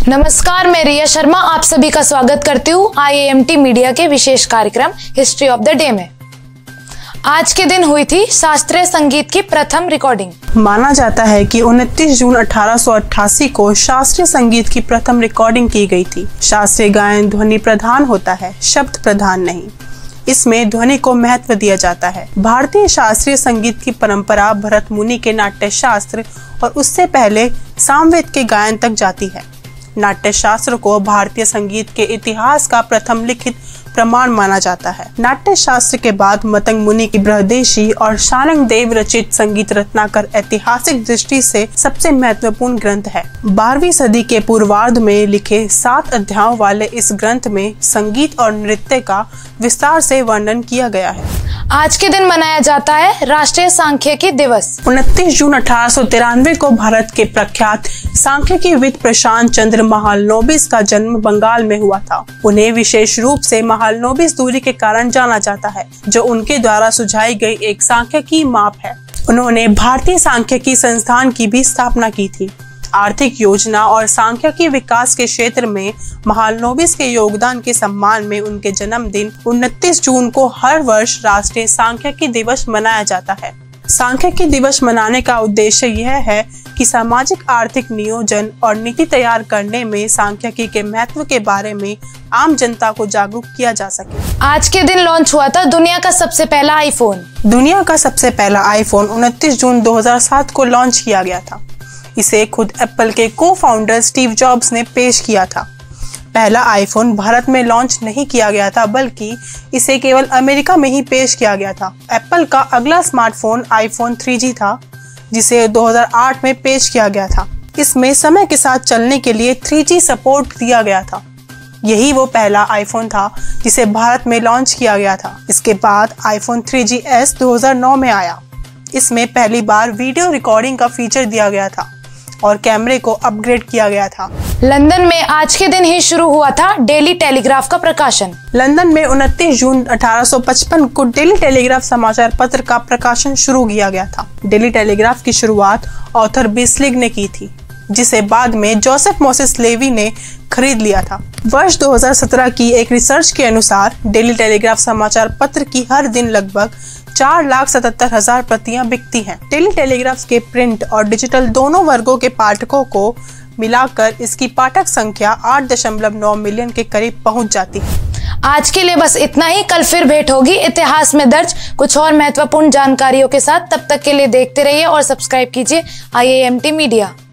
नमस्कार, मैं रिया शर्मा आप सभी का स्वागत करती हूँ IAMT मीडिया के विशेष कार्यक्रम हिस्ट्री ऑफ द डे में। आज के दिन हुई थी शास्त्रीय संगीत की प्रथम रिकॉर्डिंग। माना जाता है कि 29 जून 1888 को शास्त्रीय संगीत की प्रथम रिकॉर्डिंग की गई थी। शास्त्रीय गायन ध्वनि प्रधान होता है, शब्द प्रधान नहीं। इसमें ध्वनि को महत्व दिया जाता है। भारतीय शास्त्रीय संगीत की परंपरा भरत मुनि के नाट्य शास्त्र और उससे पहले सामवेद के गायन तक जाती है। नाट्य शास्त्र को भारतीय संगीत के इतिहास का प्रथम लिखित प्रमाण माना जाता है। नाट्य शास्त्र के बाद मतंग मुनि की बृहदेशी और शानंग देव रचित संगीत रत्नाकर ऐतिहासिक दृष्टि से सबसे महत्वपूर्ण ग्रंथ है। 12वीं सदी के पूर्वार्ध में लिखे 7 अध्यायों वाले इस ग्रंथ में संगीत और नृत्य का विस्तार से वर्णन किया गया है। आज के दिन मनाया जाता है राष्ट्रीय सांख्यिकी दिवस। 29 जून 1893 को भारत के प्रख्यात सांख्यिकीविद प्रशांत चंद्र महालनोबिस का जन्म बंगाल में हुआ था। उन्हें विशेष रूप से महालनोबिस दूरी के कारण जाना जाता है, जो उनके द्वारा सुझाई गई एक सांख्यिकी माप है। उन्होंने भारतीय सांख्यिकी संस्थान की भी स्थापना की थी। आर्थिक योजना और सांख्यिकी विकास के क्षेत्र में महालनोबिस के योगदान के सम्मान में उनके जन्मदिन 29 जून को हर वर्ष राष्ट्रीय सांख्यिकी दिवस मनाया जाता है। सांख्यिकी दिवस मनाने का उद्देश्य यह है कि सामाजिक आर्थिक नियोजन और नीति तैयार करने में सांख्यिकी के महत्व के बारे में आम जनता को जागरूक किया जा सके। आज के दिन लॉन्च हुआ था दुनिया का सबसे पहला आईफोन। दुनिया का सबसे पहला आईफोन 29 जून 2007 को लॉन्च किया गया था। इसे खुद एप्पल के को-फाउंडर स्टीव जॉब्स ने पेश किया था। पहला आईफोन भारत में लॉन्च नहीं किया गया था, बल्कि इसे केवल अमेरिका में ही पेश किया गया था। एप्पल का अगला स्मार्टफोन आईफोन 3G था, जिसे 2008 में पेश किया गया था। इसमें समय के साथ चलने के लिए 3G सपोर्ट दिया गया था। यही वो पहला आईफोन था जिसे भारत में लॉन्च किया गया था। इसके बाद आईफोन 3GS 2009 में आया। इसमें पहली बार वीडियो रिकॉर्डिंग का फीचर दिया गया था और कैमरे को अपग्रेड किया गया था। लंदन में आज के दिन ही शुरू हुआ था डेली टेलीग्राफ का प्रकाशन। लंदन में 29 जून 1855 को डेली टेलीग्राफ समाचार पत्र का प्रकाशन शुरू किया गया था। डेली टेलीग्राफ की शुरुआत ऑथर बिस्लिग ने की थी, जिसे बाद में जोसेफ मोसेस लेवी ने खरीद लिया था। वर्ष 2017 की एक रिसर्च के अनुसार डेली टेलीग्राफ समाचार पत्र की हर दिन लगभग 4,77,000 प्रतियां बिकती हैं। डेली टेलीग्राफ के प्रिंट और डिजिटल दोनों वर्गों के पाठकों को मिलाकर इसकी पाठक संख्या 8.9 मिलियन के करीब पहुंच जाती है। आज के लिए बस इतना ही। कल फिर भेंट होगी इतिहास में दर्ज कुछ और महत्वपूर्ण जानकारियों के साथ। तब तक के लिए देखते रहिए और सब्सक्राइब कीजिए IAMT मीडिया।